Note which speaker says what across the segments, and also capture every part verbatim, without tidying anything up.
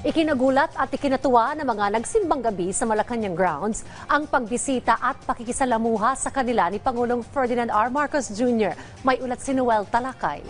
Speaker 1: Ikinagulat at ikinatuwa ng mga nagsimbang gabi sa Malacanang grounds ang pagbisita at pakikisalamuha sa kanila ni Pangulong Ferdinand R. Marcos Junior May ulat si Noel Talakay.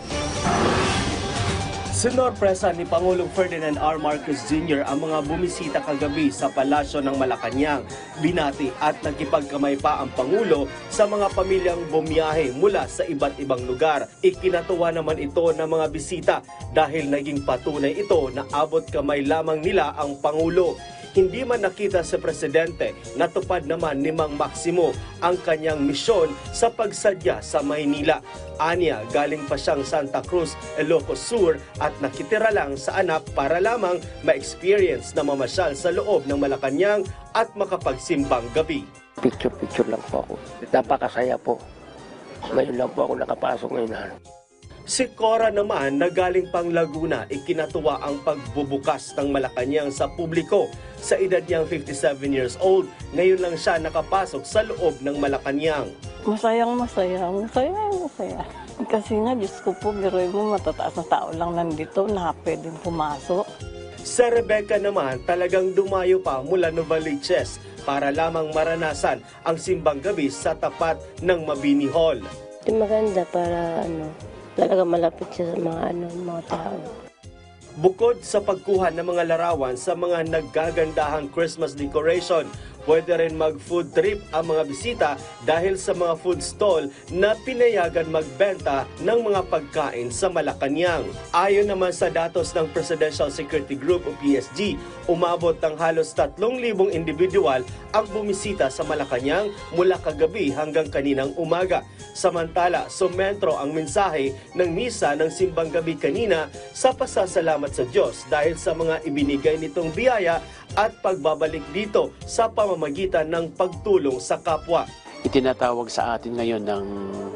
Speaker 2: Sinorpresa ni Pangulong Ferdinand R. Marcos Junior ang mga bumisita kagabi sa palasyo ng Malacanang. Binati at nagkipagkamay pa ang Pangulo sa mga pamilyang bumiyahe mula sa iba't ibang lugar. Ikinatuwa naman ito ng mga bisita dahil naging patunay ito na abot kamay lamang nila ang Pangulo. Hindi man nakita sa Presidente, natupad naman ni Mang Maximo ang kanyang misyon sa pagsadya sa Maynila. Anya, galing pa siyang Santa Cruz, Ilocos Sur at nakitira lang sa anak para lamang ma-experience na mamasyal sa loob ng Malacanang at makapagsimbang gabi.
Speaker 3: Picture-picture lang po ako. Napakasaya po. Ngayon lang po ako nakapasok ngayon.
Speaker 2: Si Cora naman na galing pang Laguna, ikinatuwa ang pagbubukas ng Malacanang sa publiko. Sa edad niyang fifty-seven years old, ngayon lang siya nakapasok sa loob ng Malacanang.
Speaker 4: Masayang masaya, masaya, masaya. Kasi nga, Diyos ko po, biruin mo, matataas na tao lang nandito na pwedeng pumasok.
Speaker 2: Sa Rebecca naman, talagang dumayo pa mula Novaliches para lamang maranasan ang simbang gabi sa tapat ng Mabini Hall.
Speaker 5: Maganda para ano, talaga malapit siya sa mga ano, mga tao.
Speaker 2: Bukod sa pagkuha ng mga larawan sa mga naggagandahang Christmas decoration, pwede rin mag-food trip ang mga bisita dahil sa mga food stall na pinayagan magbenta ng mga pagkain sa Malacanang. Ayon naman sa datos ng Presidential Security Group o P S G, umabot ng halos tatlong libong individual ang bumisita sa Malacanang mula kagabi hanggang kaninang umaga. Samantala, sumentro ang mensahe ng misa ng simbang gabi kanina sa pasasalamat sa Diyos dahil sa mga ibinigay nitong biyaya at pagbabalik dito sa pamamagitan ng pagtulong sa kapwa.
Speaker 3: Itinatawag sa atin ngayon ng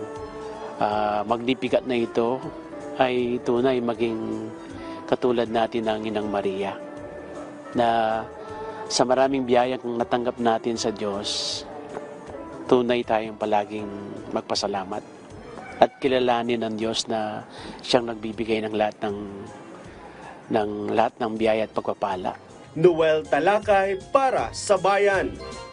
Speaker 3: uh, magnificat na ito ay tunay maging katulad natin ng Inang Maria, na sa maraming biyayang natanggap natin sa Diyos, tunay tayong palaging magpasalamat at kilalanin ng Diyos na siyang nagbibigay ng lahat ng, ng lahat ng biyaya at pagpapala.
Speaker 2: Noel Talakay para sa Bayan.